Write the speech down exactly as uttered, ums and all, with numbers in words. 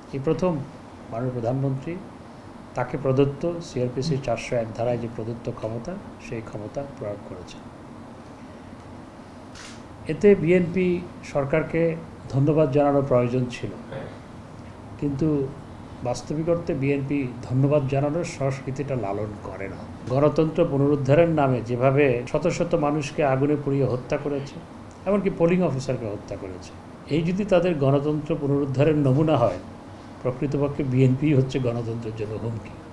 এই প্রথম মাননীয় প্রধানমন্ত্রী তাকে প্রদত্ত সিআরপিসির চারশো এক ধারায় যে প্রদত্ত ক্ষমতা সেই ক্ষমতা প্রয়োগ করেছেন। এতে বিএনপি সরকারকে ধন্যবাদ জানানো প্রয়োজন ছিল, কিন্তু বাস্তবিক অর্থে বিএনপি ধন্যবাদ জানানোর সংস্কৃতিটা লালন করে না। গণতন্ত্র পুনরুদ্ধারের নামে যেভাবে শত শত মানুষকে আগুনে পুড়িয়ে হত্যা করেছে, এমনকি পোলিং অফিসারকে হত্যা করেছে, এই যদি তাদের গণতন্ত্র পুনরুদ্ধারের নমুনা হয়, প্রকৃতপক্ষে বিএনপি হচ্ছে গণতন্ত্রের জন্য হুমকি।